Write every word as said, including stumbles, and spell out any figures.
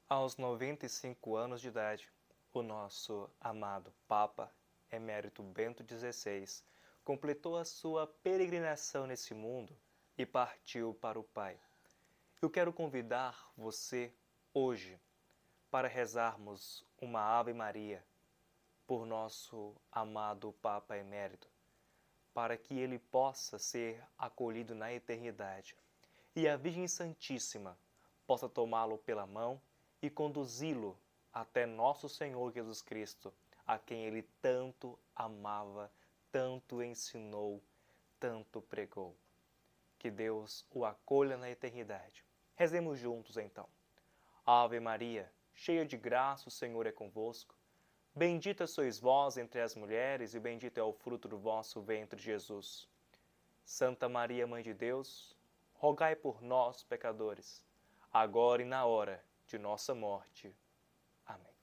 Aos noventa e cinco anos de idade, o nosso amado Papa Emérito Bento dezesseis completou a sua peregrinação nesse mundo e partiu para o Pai. Eu quero convidar você hoje para rezarmos uma Ave Maria por nosso amado Papa Emérito, para que ele possa ser acolhido na eternidade e a Virgem Santíssima possa tomá-lo pela mão e conduzi-lo até nosso Senhor Jesus Cristo, a quem ele tanto amava, tanto ensinou, tanto pregou. Que Deus o acolha na eternidade. Rezemos juntos então. Ave Maria, cheia de graça, o Senhor é convosco. Bendita sois vós entre as mulheres e bendito é o fruto do vosso ventre, Jesus. Santa Maria, Mãe de Deus, rogai por nós, pecadores, agora e na hora de nossa morte. Amém.